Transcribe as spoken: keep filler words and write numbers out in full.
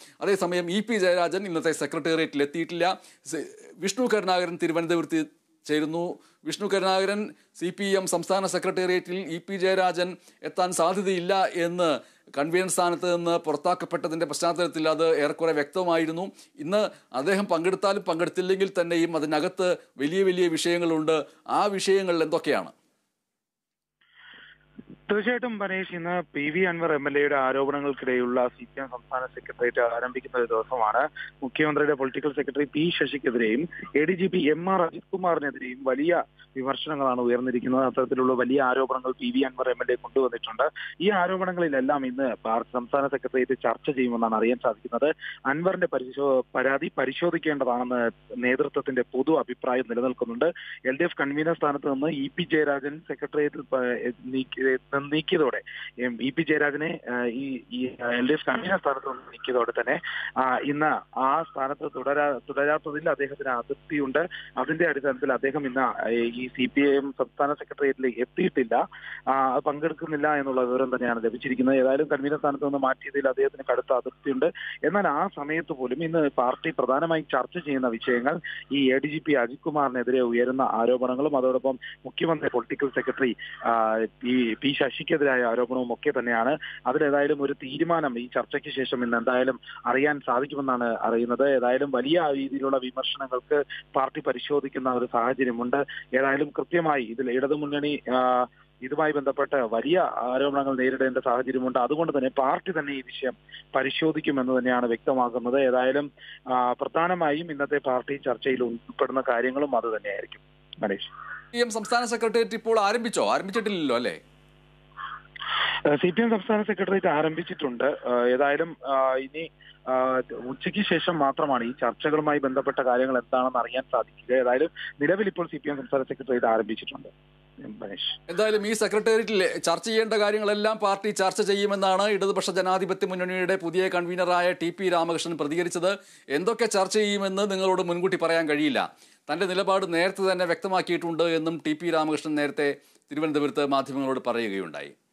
അതേസമയം E P Jayarajan ഇന്നത്തെ സെക്രട്ടേറിയറ്റിൽ എത്തിയിട്ടില്ല. വിഷ്ണു കരുണാകരൻ തിരുവനന്തപുരത്ത് ചേരുന്നു. Vishnu Karunakaran, C P M സംസ്ഥാന സെക്രട്ടേറിയറ്റിൽ ഇ പി ജയരാജൻ എത്താൻ സാധ്യതയില്ല എന്ന് കൺവീനർ സ്ഥാനത്ത് നിന്ന് പുറത്താക്കപ്പെട്ടതിൻ്റെ പശ്ചാത്തലത്തിൽ അത് ഏറെക്കുറെ വ്യക്തമായിരുന്നു. ഇന്ന് അദ്ദേഹം പങ്കെടുത്താലും പങ്കെടുത്തില്ലെങ്കിൽ തന്നെയും അതിനകത്ത് വലിയ വലിയ വിഷയങ്ങളുണ്ട്. ആ വിഷയങ്ങൾ എന്തൊക്കെയാണ്? തീർച്ചയായിട്ടും മനേഷ്, ഇന്ന് P V Anvar M L എയുടെ ആരോപണങ്ങൾക്കിടെയുള്ള സി പി എം സംസ്ഥാന സെക്രട്ടേറിയറ്റ് ആരംഭിക്കുന്ന ഒരു ദിവസമാണ്. മുഖ്യമന്ത്രിയുടെ പൊളിറ്റിക്കൽ സെക്രട്ടറി പി ശശിക്കെതിരെയും A D G P M R Ajith കുമാറിനെതിരെയും വലിയ വിമർശനങ്ങളാണ് ഉയർന്നിരിക്കുന്നത്. അത്തരത്തിലുള്ള വലിയ ആരോപണങ്ങൾ P V Anvar M L A കൊണ്ടുവന്നിട്ടുണ്ട്. ഈ ആരോപണങ്ങളിലെല്ലാം ഇന്ന് സംസ്ഥാന സെക്രട്ടേറിയറ്റ് ചർച്ച ചെയ്യുമെന്നാണ് അറിയാൻ സാധിക്കുന്നത്. അൻവറിന്റെ പരിശോ പരാതി പരിശോധിക്കേണ്ടതാണെന്ന് നേതൃത്വത്തിന്റെ പൊതു അഭിപ്രായം നിലനിൽക്കുന്നുണ്ട്. എൽ ഡി എഫ് കൺവീനർ സ്ഥാനത്ത് നിന്ന് ഇ പി ജയരാജൻ സെക്രട്ടേറിയറ്റ് നീക്കിയതോടെ ഇ പി ജയരാജനെ ഈ എൽ ഡി എഫ് കൺവീനർ സ്ഥാനത്ത് നിന്ന് നീക്കിയതോടെ തന്നെ ഇന്ന് ആ സ്ഥാനത്ത് തുടരാ തുടരാത്തതിൽ അദ്ദേഹത്തിന് അതൃപ്തിയുണ്ട്. അതിന്റെ അടിസ്ഥാനത്തിൽ അദ്ദേഹം ഇന്ന് ഈ സി പി ഐ എം സംസ്ഥാന സെക്രട്ടേറിയറ്റിൽ എത്തിയിട്ടില്ല, പങ്കെടുക്കുന്നില്ല എന്നുള്ള വിവരം തന്നെയാണ് ലഭിച്ചിരിക്കുന്നത്. ഏതായാലും കൺവീനർ സ്ഥാനത്ത് നിന്ന് മാറ്റിയതിൽ അദ്ദേഹത്തിന് കടുത്ത അതൃപ്തിയുണ്ട്. എന്നാൽ ആ സമയത്ത് പോലും ഇന്ന് പാർട്ടി പ്രധാനമായും ചർച്ച ചെയ്യുന്ന വിഷയങ്ങൾ ഈ A D G P Ajith കുമാറിനെതിരെ ഉയരുന്ന ആരോപണങ്ങളും അതോടൊപ്പം മുഖ്യമന്ത്രി പൊളിറ്റിക്കൽ സെക്രട്ടറി ഈ പി ശശിക്കെതിരായ ആരോപണവും ഒക്കെ തന്നെയാണ്. അതിലേതായാലും ഒരു തീരുമാനം ഈ ചർച്ചയ്ക്ക് ശേഷം ഇന്ന് എന്തായാലും അറിയാൻ സാധിക്കുമെന്നാണ് അറിയുന്നത്. ഏതായാലും വലിയ രീതിയിലുള്ള വിമർശനങ്ങൾക്ക് പാർട്ടി പരിശോധിക്കുന്ന ഒരു സാഹചര്യമുണ്ട്. ഏതായാലും കൃത്യമായി ഇതിൽ ഇടതുമുന്നണി ഇതുമായി ബന്ധപ്പെട്ട് വലിയ ആരോപണങ്ങൾ നേരിടേണ്ട സാഹചര്യമുണ്ട്. അതുകൊണ്ട് തന്നെ പാർട്ടി തന്നെ ഈ വിഷയം പരിശോധിക്കുമെന്ന് തന്നെയാണ് വ്യക്തമാക്കുന്നത്. ഏതായാലും പ്രധാനമായും ഇന്നത്തെ പാർട്ടി ചർച്ചയിൽ ഉൾപ്പെടുന്ന കാര്യങ്ങളും അത് തന്നെയായിരിക്കും. മനേഷ്, സി പി എം സംസ്ഥാന സെക്രട്ടേറിയറ്റ് ഇപ്പോൾ ആരംഭിച്ചോ? ആരംഭിച്ചിട്ടില്ലല്ലോ അല്ലേ? സി പി എം സംസ്ഥാന സെക്രട്ടേറിയറ്റ് ആരംഭിച്ചിട്ടുണ്ട്. ഏതായാലും ഇനി ഉച്ചയ്ക്ക് ശേഷം മാത്രമാണ് ഈ ചർച്ചകളുമായി ബന്ധപ്പെട്ട കാര്യങ്ങൾ എന്താണെന്ന് അറിയാൻ സാധിക്കുക. ഏതായാലും നിലവിൽ ഇപ്പോൾ സി പി എം സംസ്ഥാന സെക്രട്ടേറിയറ്റ് ആരംഭിച്ചിട്ടുണ്ട്. എന്തായാലും ഈ സെക്രട്ടേറിയറ്റിൽ ചർച്ച ചെയ്യേണ്ട കാര്യങ്ങളെല്ലാം പാർട്ടി ചർച്ച ചെയ്യുമെന്നാണ് ഇടതുപക്ഷ ജനാധിപത്യ മുന്നണിയുടെ പുതിയ കൺവീനറായ ടി പി രാമകൃഷ്ണൻ പ്രതികരിച്ചത്. എന്തൊക്കെ ചർച്ച ചെയ്യുമെന്ന് നിങ്ങളോട് മുൻകൂട്ടി പറയാൻ കഴിയില്ല. തന്റെ നിലപാട് നേരത്തെ തന്നെ വ്യക്തമാക്കിയിട്ടുണ്ട് എന്നും ടി പി രാമകൃഷ്ണൻ നേരത്തെ തിരുവനന്തപുരത്ത് മാധ്യമങ്ങളോട് പറയുകയുണ്ടായി.